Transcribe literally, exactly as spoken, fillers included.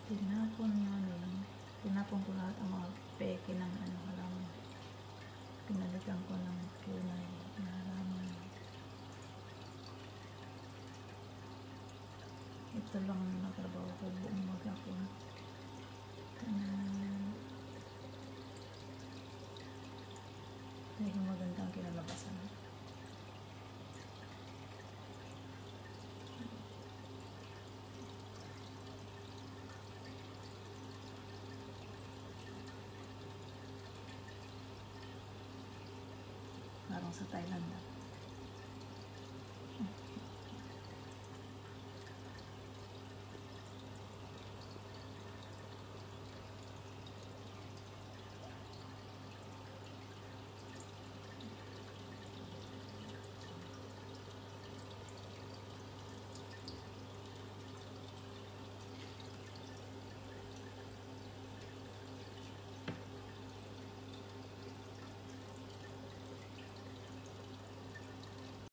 tinapon nga ano, tinapon ko lahat ang mga peke ng ano halaman. Pinalitan ko ng kulay na halaman. Ito lang natrabaho ko buong maghapon. Um, dahil maganda ang kinalabasan. Parang sa Thailand na.